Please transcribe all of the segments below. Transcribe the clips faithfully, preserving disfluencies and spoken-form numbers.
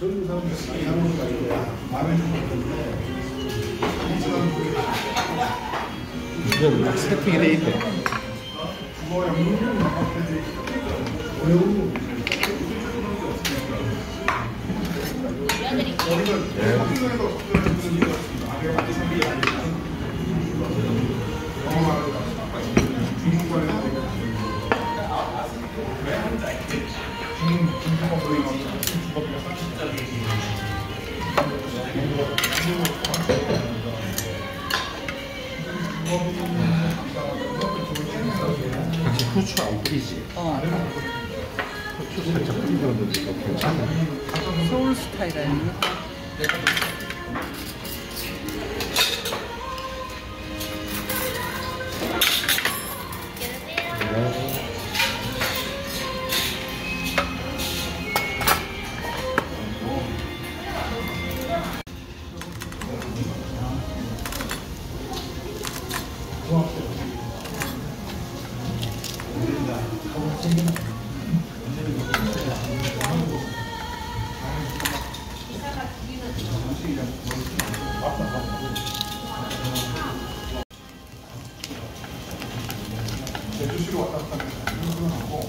젊은 사람들 많이 하는 거 아니고 마음에 좀 없는데 이건 딱 세팅이 돼 있대. 역시 후추 안 뿌리지? 어. 후추 살짝 뿌리는 것도 괜찮네. 서울 스타일 아니야? 제주시로 왔다 갔다 하고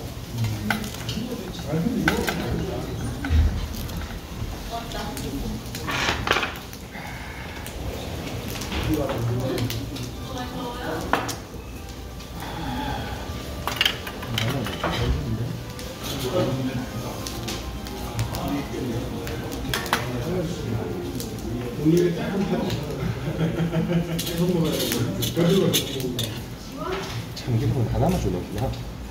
참기름은 하나만 주는구나.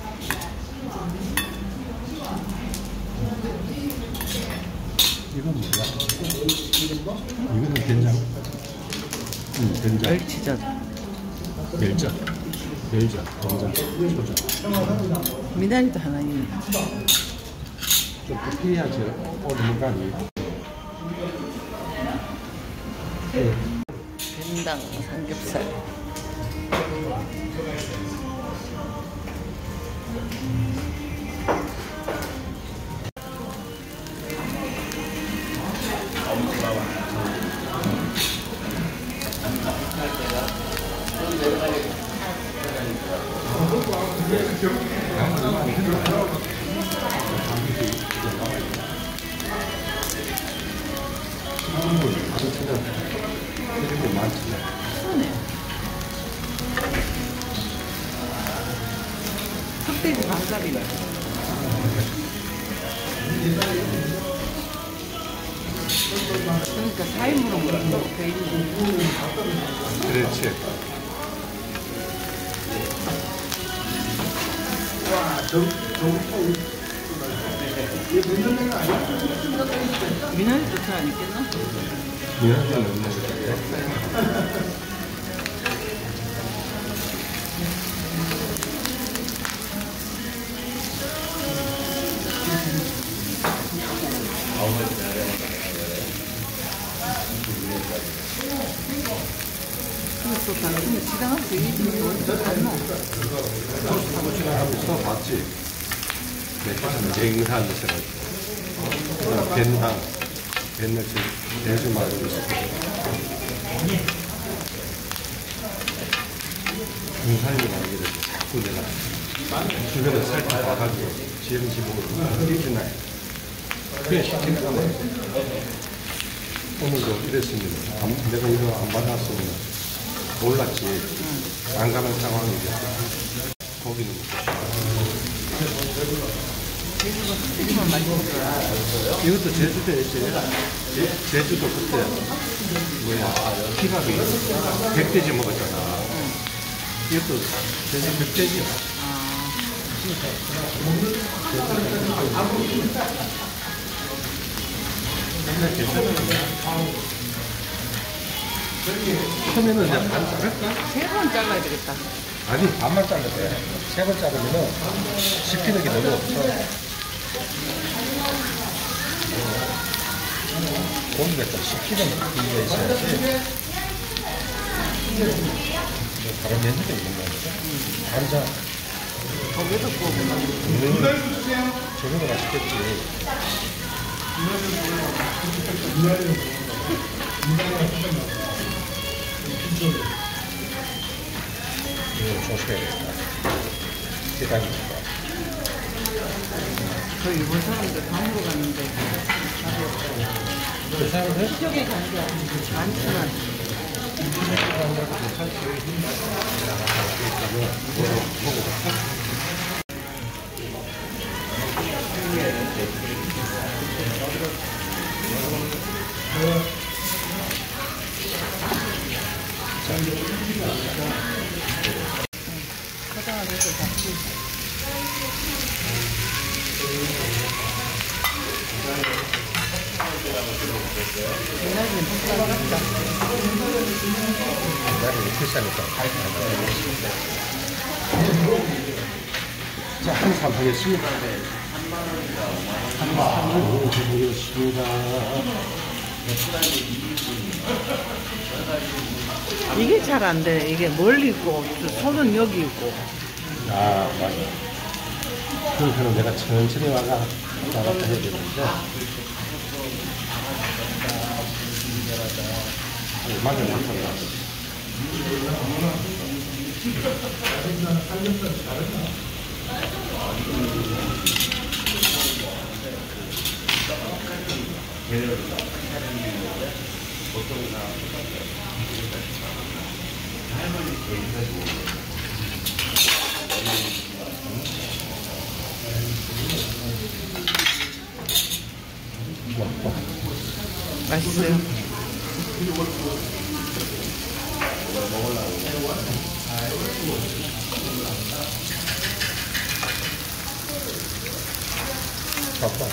이건 뭐야? 이거는 된장. 응, 된장. 멸치젓. 멸젓. 멸젓, 된장, 초장. 미나리도 하나 있네. 좀 부피해야지 오르는 거 아니에요? 된장 삼겹살. 순해. 흑돼지 반살이네. 그러니까 사 인분으로 먹는 돼 있는. 그렇지. 미나리도 잘 안 있겠나? 미나리는 없는 것 같아. 근데 또 당신이 지나가면서 얘기해주는 거 어디서 봤노? 토스트하고 지나가면서 봤지. 맥주는 쟁한 있어가지고. 벤당, 벤을 대주 마시고 있어. 등산이 나오게 돼서 자꾸 내가 주변에 살짝 와가지고 지금 집으로 이렇게 나요. 그냥 시키는 거네. 오늘도 이랬으면 안, 내가 이거 안 받았으면 몰랐지. 응. 안 가는 상황이겠지. 거기는 제주만 많이 먹더라. 이것도 제주도에 있어요. 제, 제주도 그때 뭐야 피밥이 백돼지 먹었잖아. 응. 이것도 제주 백돼지야. 아. 근데 괜찮은데. 처음에는 이제 반 자를까? 세 번 잘라야 되겠다. 아니 반만 잘라도 돼. 세 번 자르면은 씹히는 게 너무 없어. 고기가 좀 씹히는 부위가 있어야지. 다른 메뉴가 있는 거죠? 반자. 거기도 구워 먹는 음, 저기도 맛있겠지. 이거 조심해야겠다. 계단이니까. 저 일본 사람들 방으로 갔는데 답이 없어요. 그 사람들? 시적에 간 게 많지만 화장 안에서 잡수 옛날에는 닭발 같다. 나는 비싸니까. 자, 한삼 하겠습니다. 한삼을 해보겠습니다. 이게 잘 안 돼. 이게 멀리 있고 손은 여기 있고. 아, 맞아. 그러면 내가 천천히 와가 왔다 갔다 해야 되는데. 마늘 많다. 맛있어요. 바빠.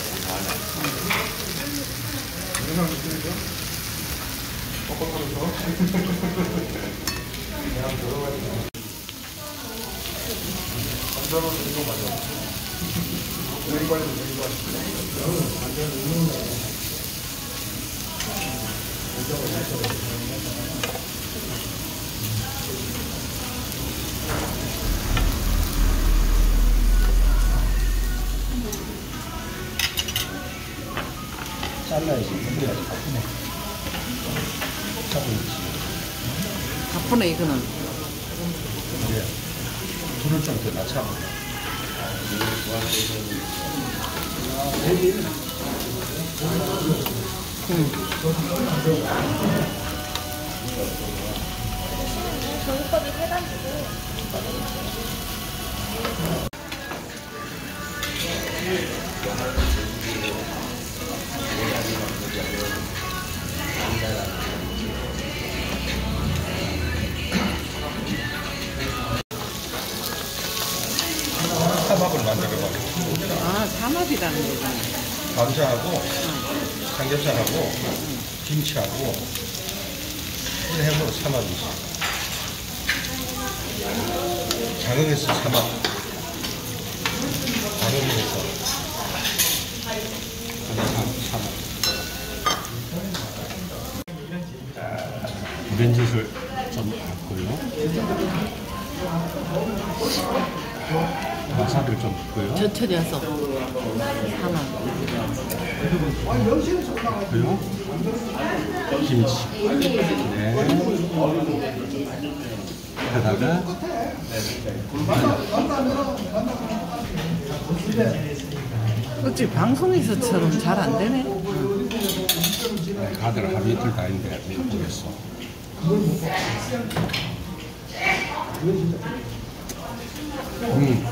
잘라야지. 흔들어야지. 바쁘네. 자고 있지. 바쁘네 이거는. 그래. 불을 좀 더 낮춰. 저기까지 계단 주고. 삼합을 만들어봐. 아 삼합이라는 거구나. 감자하고 삼겹살하고 김치하고 이래 해서 삼합이지. 장흥에서 삼합. 장흥에서 삼합. 렌즈를 좀 넣고요. 와사비를 좀 넣고요. 천천히 해서 하나. 그리고 김치. 네. 그러다가 어찌 방송에서처럼 잘 안 되네. 네, 가들 하루 이틀 다 있는데 보겠어. 음.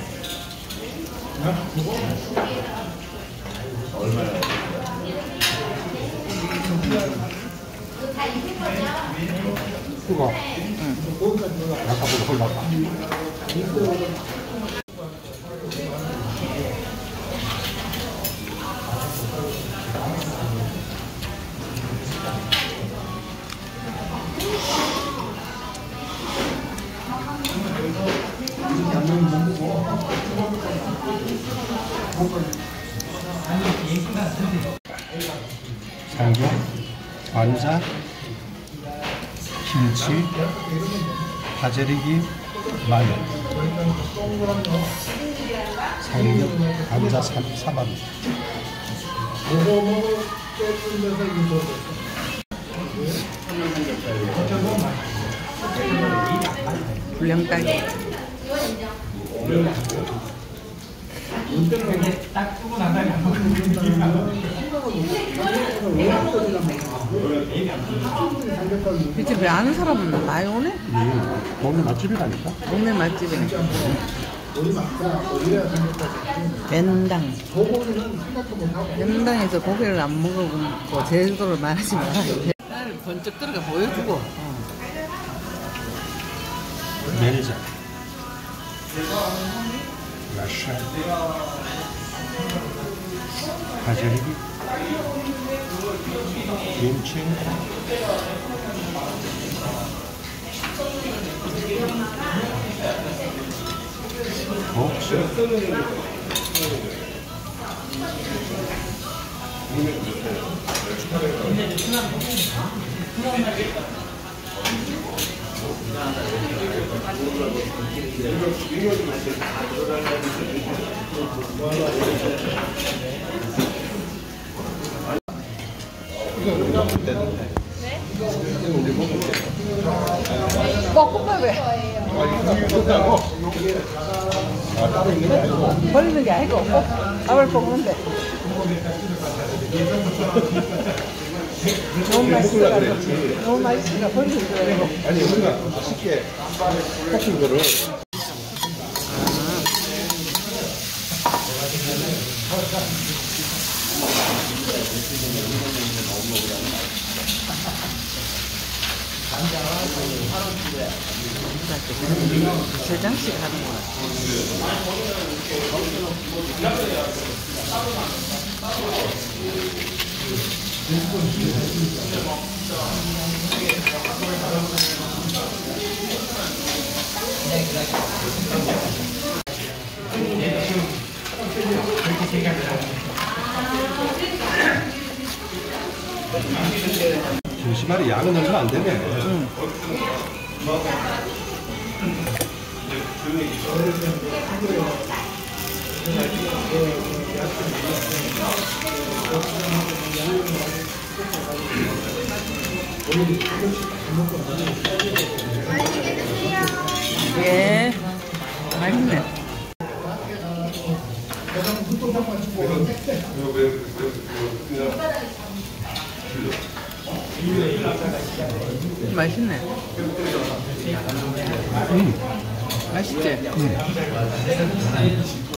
그거. 응. 아까보다 올라가. 삼겹, 관자, 김치, 파절이기, 마늘. 삼겹, 관자, 삼, 삼합. 먹어 먹어 떼는 데서 이거 불량딸기. 딱 쓰고 난 다음에 안 먹는 이 집에 아는 사람은 많이 오네? 음, 먹는 맛집이라니까. 동네 맛집이네. 맨당. 맨당에서 고기를 안 먹어보고 제주도를 말하지 마라. 딸을 번쩍 들어가 보여주고. 어. 매니저. 라샤. 가자미기. 김치. 곱슬. 볶음밥에 버리는 게 아니고 꼭 밥을 볶는데 너무 맛있어가 너무 맛있으니까 버리는 거예요. 아니 우리가 쉽게 볶은 거를 저장식 하는 거 같아. 중심알이 양은 얼마 안 되네. 응. 예, 맛있네. 맛있네. 음. 맛있지? 음.